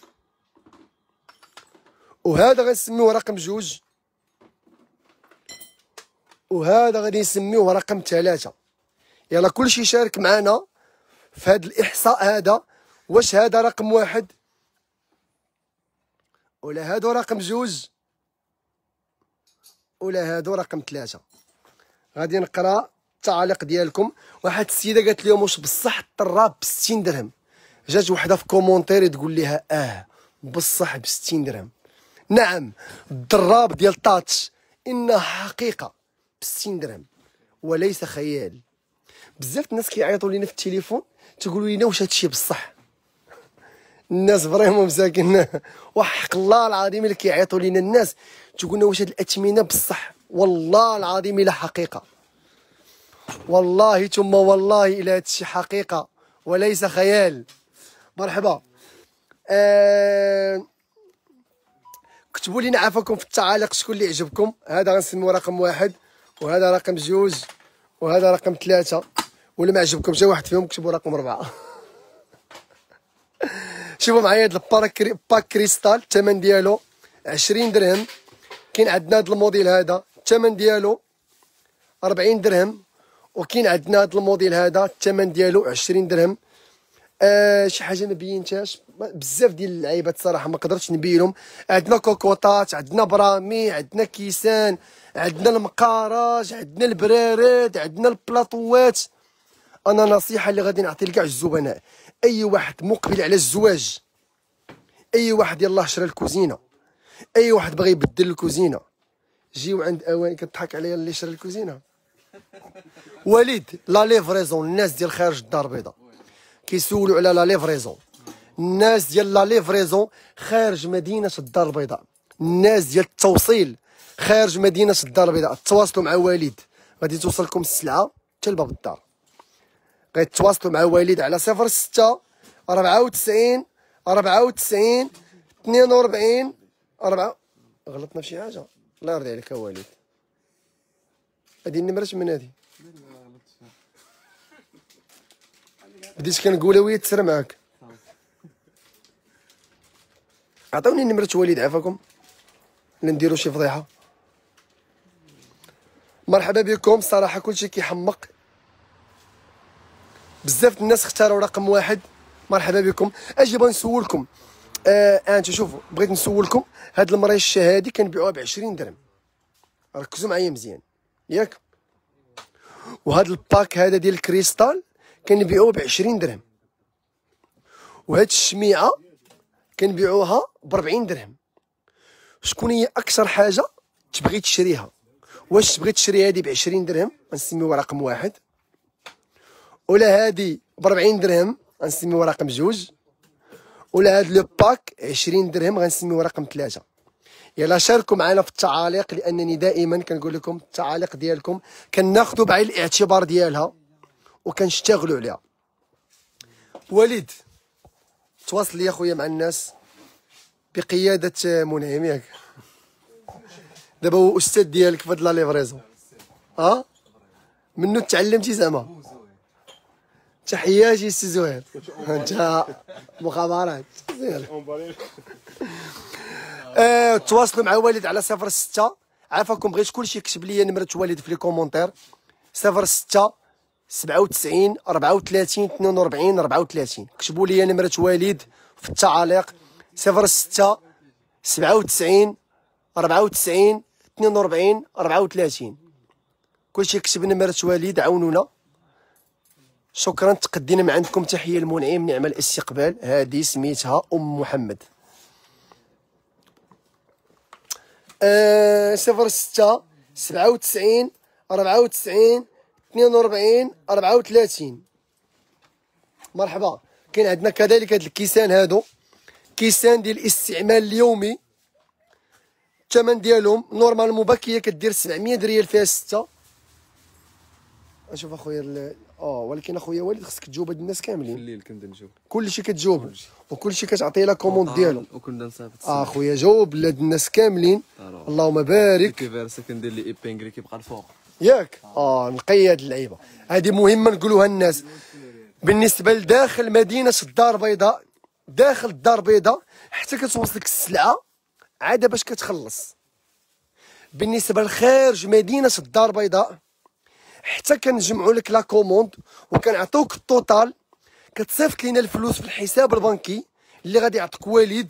وهذا غنسميوه رقم جوج، وهذا غادي نسميوه رقم ثلاثة. يلا كلشي يشارك معنا في هذا الإحصاء هذا، واش هذا رقم واحد ولا هادو رقم جوج ولا هادو رقم ثلاثة. غادي نقرا التعاليق ديالكم. واحد السيده قالت لهم واش بصح الطراب ب ستين درهم؟ جات وحده في كومونتير تقول لها اه بصح ب ستين درهم. نعم الضراب ديال تاتش انها حقيقه ب ستين درهم وليس خيال. بزاف الناس كيعيطوا لينا في التليفون تقولوا لينا واش هادشي بصح. الناس فريمون مساكن وحق الله العظيم اللي كيعيطوا لينا الناس تقول لنا واش هاد الاثمنه بصح، والله العظيم الا حقيقه، والله ثم والله الا هادشي حقيقه وليس خيال. مرحبا. آه كتبوا لينا عافاكم في التعاليق شكون اللي عجبكم. هذا غنسميو رقم واحد، وهذا رقم جوج، وهذا رقم ثلاثة، ولا ما عجبكم حتى واحد فيهم كتبوا رقم أربعة. شوفوا معايا هاد الباك باك كريستال الثمن ديالو عشرين درهم. كاين عندنا هاد الموديل هذا الثمن ديالو أربعين درهم، وكاين عندنا هاد الموديل هذا الثمن ديالو عشرين درهم. آه شي حاجه ما بينتهاش، بزاف ديال اللعيبات صراحه ما قدرتش نبينهم. عندنا كوكوطات، عندنا برامي، عندنا كيسان، عندنا المقاراج، عندنا البرارات، عندنا البلاطوات. انا نصيحه اللي غادي نعطي لكاع الزبناء، اي واحد مقبل على الزواج، اي واحد يلاه شرا الكوزينه، اي واحد بغى يبدل الكوزينه، جيو عند اواني. كتضحك عليا اللي شرا الكوزينه وليد. لا ليفريزون، الناس ديال خارج الدار البيضاء كيسولوا على لا ليفريزون. الناس ديال لا ليفريزون خارج مدينه الدار البيضاء، الناس ديال التوصيل خارج مدينه الدار البيضاء، تواصلوا مع وليد غادي توصلكم السلعه حتى لباب الدار. غيتواصلوا مع وليد على صفر ستة أربعة وتسعين أربعة وتسعين اثنين وأربعين أربعة. غلطنا في شي حاجه؟ الله يرضي عليك يا وليد. هادي النمره من هادي بديت كنقولها وهي تسرى معاك. عطوني نمرة وليد عافاكم لا نديرو شي فضيحة. مرحبا بكم. صراحة كلشي كيحمق، بزاف الناس اختاروا رقم واحد. مرحبا بكم. اجي بغا نسولكم، آه انتو شوفوا بغيت نسولكم، هاد المريشة هادي كنبيعوها بعشرين درهم، ركزوا معايا مزيان ياك. وهاد الباك هذا ديال الكريستال كنبيعوه بعشرين درهم، وهاد الشميعه كنبيعوها بربعين درهم. شكون هي اكثر حاجه تبغي تشريها؟ واش تبغي تشري هادي بعشرين درهم غنسميوها رقم واحد، ولا هادي بربعين درهم غنسميوها رقم جوج، ولا هاد لو باك عشرين درهم غنسميوها رقم ثلاثة؟ يلا شاركوا معنا في التعاليق، لانني دائما كنقول لكم التعاليق ديالكم كناخذوا بعين الاعتبار ديالها وكنشتغلوا عليها. وليد تواصل لي اخويا مع الناس بقياده منعم ياك، دابا هو استاذ ديالك في هاد لا ليفريزون. اه منو تعلمتي زعما؟ تحياتي سي زهير، انت مخابرات. آه، تواصلوا مع والد على صفر ستة. عافاكم بغيت كلشي يكتب لي نمرة والد في لي كومونتير. صفر ستة سبعة وتسعين أربعة وثلاثين اثنين وأربعين أربعة وثلاثين. كتبوا لي نمرة والد في التعاليق صفر ستة سبعة وتسعين أربعة وتسعين اثنين وأربعين أربعة وثلاثين. كلشي كتب نمرة وليد عاونونا. شكرا تقدينا من عندكم. تحيه المنعم، نعم الاستقبال. هذه سميتها ام محمد. أه صفر ستة سبعة وتسعين أربعة وتسعين اثنين وأربعين أربعة وثلاثين. مرحبا. كاين عندنا كذلك هاد الكيسان، هادو كيسان ديال الاستعمال اليومي. الثمن ديالهم نورمال مبكيه كدير سبعمية ريال فيها ستة. اشوف اخويا اه ولكن اخويا وليد خصك تجاوب هاد الناس كاملين. الليل كنبدا نجاوب كلشي كتجاوب وكلشي كتعطي لا كوموند ديالو. وكنا نصيفط اه اخويا جاوب لهاد الناس كاملين. اللهم بارك. كيفاش كندير لي ايبينغري كيبقى الفوق ياك. اه نقي هاد اللعيبه هادي مهمه نقولوها الناس. بالنسبه لداخل مدينه الدار البيضاء، داخل الدار البيضاء حتى كتوصلك السلعه عاد باش كتخلص. بالنسبه لخارج مدينه الدار البيضاء حتى كنجمعوا لك لا كوموند وكنعطيوك التوتال، كتصيفط لينا الفلوس في الحساب البنكي اللي غادي يعطيك والد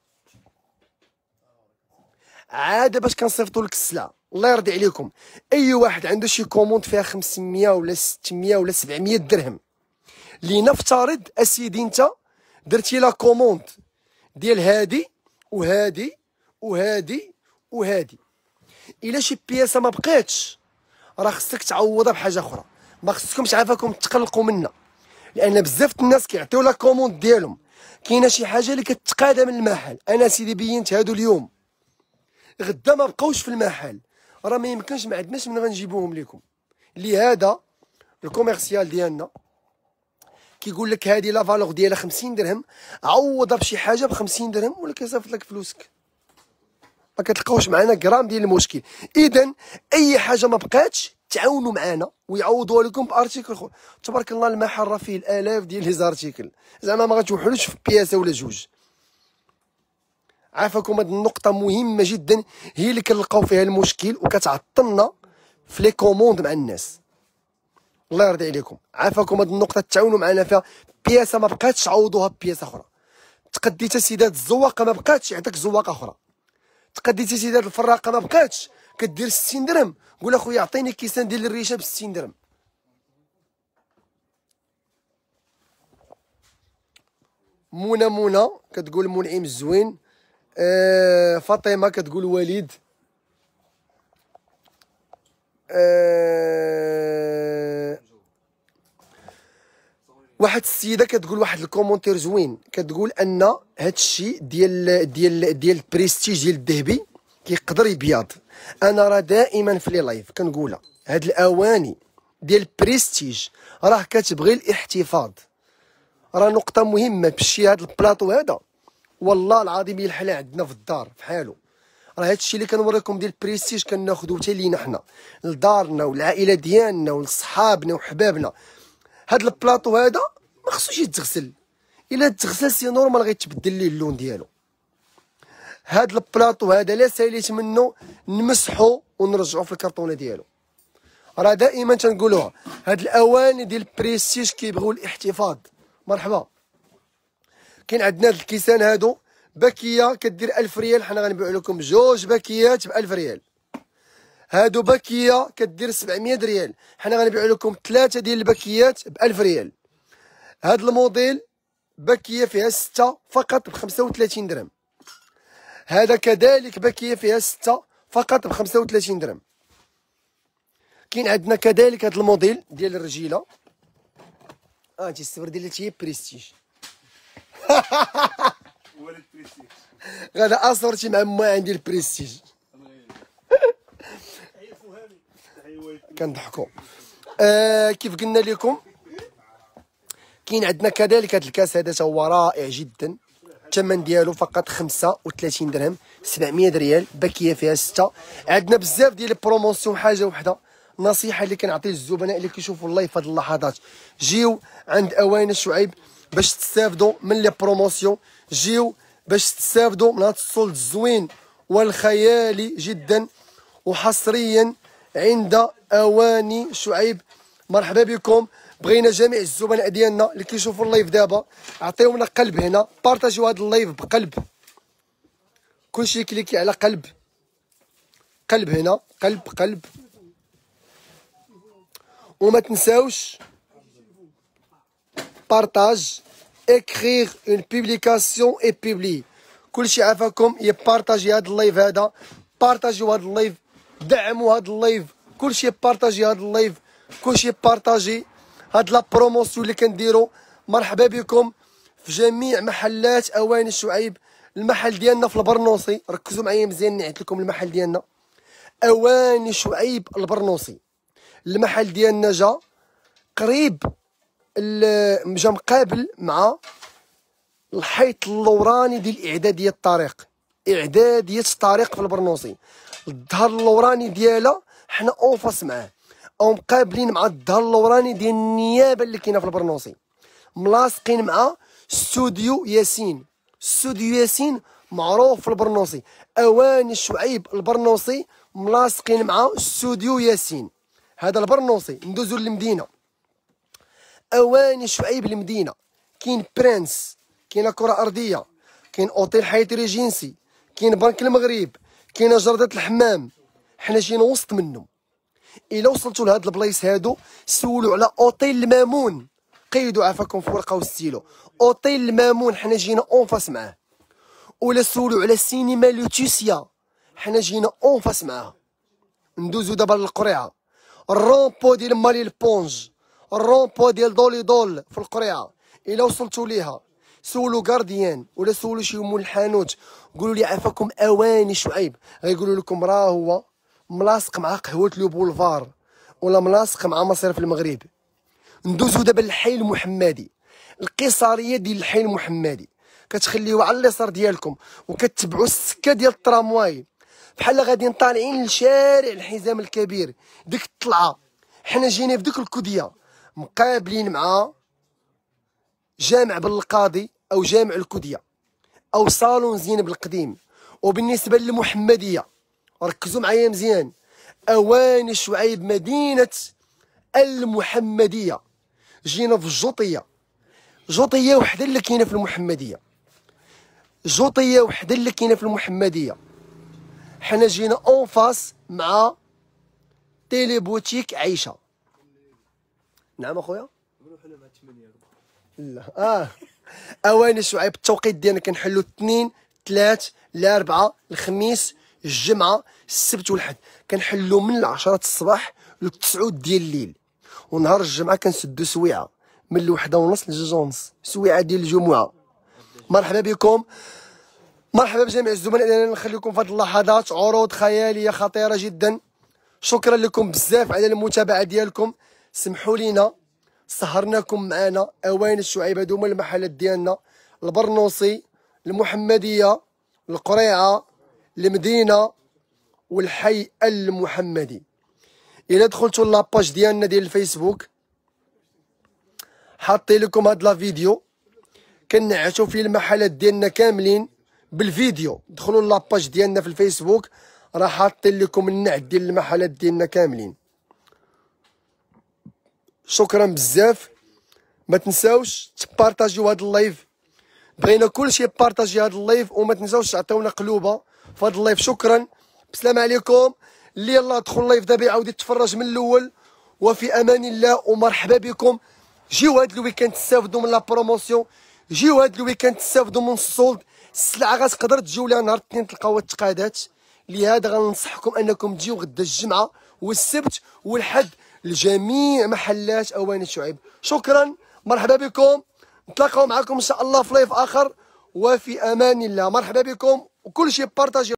عاد باش كنصيفطوا لك السلعه. الله يرضي عليكم. اي واحد عنده شي كوموند فيها خمسمية ولا ستمية ولا سبعمية درهم، لنفترض اسيدي انت درتي لا كوموند ديال هادي وهادي وهادي وهادي، الا شي بياسه ما بقاتش راه خصك تعوضها بحاجه اخرى. ما خصكمش عافاكم تقلقوا منا، لان بزاف الناس كيعطيو لا كوموند ديالهم كاينه شي حاجه اللي كتقادى من المحل. انا سيدي بينت هادو اليوم، غدا ما بقاوش في المحل، راه ما يمكنش، ما عندناش من غنجيبوهم لكم. لهذا الكوميرسيال ديالنا كيقول لك هذه لا فالور ديالها خمسين درهم، عوضها بشي حاجه ب خمسين درهم ولا كيصيفط لك فلوسك. ما كتلقاوش معنا غرام ديال المشكل. اذا اي حاجه ما بقاتش تعاونوا معنا ويعوضوها لكم بارتيكل اخر. تبارك الله المحل راه فيه الالاف ديال لي زارتيكل، زعما ما غتوحلوش في بياسه ولا جوج. عافاكم. هاد النقطه مهمه جدا هي اللي كنلقاو فيها المشكل وكتعطلنا في لي كوموند مع الناس. الله يرضي عليكم. عافاكم. هاد النقطه تعاونوا معنا فيها. بياسه ما بقاتش عوضوها ببياسه اخرى. تقديت سيدات الزواقه ما بقاتش يعطيك زواقه اخرى. تقديتي سيدات الفراقه ما بقاتش كدير ستين درهم، قول اخويا عطيني كيسان ديال الريشه ب ستين درهم. منى منى كتقول منعم الزوين. آه فاطمه كتقول وليد. آه واحد السيده كتقول واحد الكومونتير زوين، كتقول ان هادشي ديال ديال ديال البريستيج ديال الذهبي كيقدر يبيض. انا راه دائما في لي لايف كنقولها، هاد الاواني ديال البريستيج راه كتبغي الاحتفاظ. راه نقطه مهمه بشي هاد البلاطو هذا والله العظيم يلحلا عندنا في الدار بحالو. راه هادشي اللي كنوريكم ديال البريستيج كناخذو حتى لينا حنا لدارنا والعائله ديالنا ولصحابنا وحبابنا. هاد البلاطو هذا ما خصوش يتغسل، الا تغسل سي نورمال غيتبدل ليه اللون ديالو. هاد البلاطو هذا لا ساليت منه نمسحو ونرجعو في الكرتونه ديالو. راه دائما تنقولوها هاد الاواني ديال البريستيج كيبغيو الاحتفاظ. مرحبا. كاين عندنا هاد الكيسان هادو باكيه كدير ألف ريال، حنا غنبيعو لكم جوج باكيات ب ألف ريال. هادو باكيه كدير سبعمية ريال، حنا غنبيعو لكم ثلاثه ديال الباكيات ب ألف ريال. هاد الموديل باكيه فيها سته فقط ب خمسة وثلاثين درهم. هذا كذلك باكيه فيها سته فقط ب خمسة وثلاثين درهم. كاين عندنا كذلك هاد الموديل ديال الرجيله. اه انت الصفر ديالتي هي بريستيج. ولد بريستيج. غادا اصورتي مع ما عندي البريستيج. كنضحكوا. آه كيف قلنا لكم كاين عندنا كذلك هذا الكاس هذا هو رائع جدا. الثمن ديالو فقط خمسة وثلاثين درهم، سبعمية ريال، باكيه فيها سته. عندنا بزاف ديال البروموسيون. حاجه وحده نصيحه اللي كنعطي للزبناء اللي كيشوفوا اللايف هاد اللحظات، جيو عند اواني شعيب باش تستافدوا من لي بروموسيون، جيو باش تستافدوا من هاد الصولد الزوين والخيالي جدا وحصريا عند اواني شعيب. مرحبا بكم. بغينا جميع الزبناء ديالنا اللي كيشوفوا اللايف دابا عطيو لنا قلب هنا، بارطاجيو هذا اللايف بقلب، كلشي كليكي على قلب، قلب هنا، قلب قلب. وما تنساوش بارطاج، écrire une publication et publier. كلشي عافاكم يبارطاجي هذا اللايف هذا، بارطاجيو هذا اللايف، دعموا هذا اللايف، كلشي يبارطاجي هذا اللايف، كلشي يبارطاجي هاد لا بروموسيون اللي كنديرو. مرحبا بكم في جميع محلات اواني شعيب. المحل ديالنا في البرنوصي، ركزوا معايا مزيان نعيط لكم المحل ديالنا اواني شعيب البرنوصي. المحل ديالنا جا قريب، جا مقابل مع الحيط اللوراني ديال اعداديه الطريق، اعداديه الطريق في البرنوصي. الظهر اللوراني ديالها حنا اونفاس معاه، او مقابلين مع الظهر اللوراني ديال النيابه اللي كاينه في البرنوصي، ملاصقين مع استوديو ياسين. استوديو ياسين معروف في البرنوصي، اواني شعيب البرنوصي ملاصقين مع استوديو ياسين. هذا البرنوصي. ندوزو للمدينه، اواني شعيب المدينه كاين برانس، كاينه كره ارضيه، كاين اوتيل حياتي ريجينسي، كاين بنك المغرب، كاينه جرده الحمام. حنا جينا وسط منهم. الا وصلتوا لهاد البلايص هادو سولوا على اوتيل المامون، قيدوا عافاكم في ورقه وستيلو، اوتيل المامون حنا جينا اونفاس معاه. ولا سولوا على سينما لوتيسيا، حنا جينا اونفاس معاها. ندوزو دابا للقريعه، الرومبو ديال مالي البونج، الرومبو ديال دولي دول في القريعه. الا وصلتوا ليها سولوا غارديان ولا سولوا شي مول الحانوت، قولوا لي عافاكم اواني شعيب، غيقولوا لكم راه هو ملاصق مع قهوه لو بولفار ولا ملاصق مع مصرف المغرب. ندوزو دابا للحي المحمدي، القيصريه ديال الحي المحمدي، كتخليو على اليسار ديالكم وكتبعوا السكه ديال الترامواي بحال غاديين طالعين لشارع الحزام الكبير. ديك الطلعه حنا جينا في ديك الكوديه مقابلين مع جامع بن القاضي او جامع الكوديه او صالون زينب القديم. وبالنسبه للمحمديه ركزوا معايا مزيان، اواني شعيب مدينه المحمديه. جينا في الجوطيه، جوطيه وحده اللي كاينه في المحمديه، جوطيه وحده اللي كاينه في المحمديه. حنا جينا اون فاس مع تيلي بوتيك عيشه. نعم اخويا؟ لا اه اواني شعيب التوقيت ديالنا كنحلو اثنين ثلاث الاربعاء الخميس الجمعه السبت والحد، كنحلو من العشرة الصباح للتسعود ديال الليل. ونهار الجمعه كنسدو سويعه من الوحده ونص لجوج ونص، سويعه ديال الجمعه. مرحبا بكم، مرحبا بجميع الزملاء. انا نخليكم في هذه اللحظات عروض خياليه خطيره جدا. شكرا لكم بزاف على المتابعه ديالكم. سمحوا لينا سهرناكم معنا. اواني الشعيب هادو هما المحلات ديالنا، البرنوصي، المحمديه، القريعه، المدينه، والحي المحمدي. الا دخلتوا لاباج ديالنا ديال الفيسبوك حاطين لكم هاد لا فيديو كنعشوا فيه المحلات ديالنا كاملين بالفيديو. دخلوا لاباج ديالنا في الفيسبوك راه حاطين لكم النعت ديال المحلات ديالنا كاملين. شكرا بزاف. ما تنساوش تبارطاجيو هاد اللايف، بغينا كلشي يبارطاجي هاد اللايف. وما تنساوش تعطيونا قلوبه في هاد اللايف. شكرا، بسلام عليكم. اللي يلاه دخل اللايف دابا يعاود يتفرج من الاول. وفي امان الله ومرحبا بكم. جيو هاد الويكاند تستافدوا من لا بروموسيون، جيو هاد الويكاند تستافدوا من السولد. السلعه غتقدر تجيو لها نهار الاثنين تلقاوها التقادات، لهذا غننصحكم انكم تجيو غدا الجمعه والسبت والحد لجميع محلات اواني شعيب. شكرا، مرحبا بكم. نتلاقاو معكم ان شاء الله في لايف اخر. وفي امان الله. مرحبا بكم وكل شيء بارطاجي.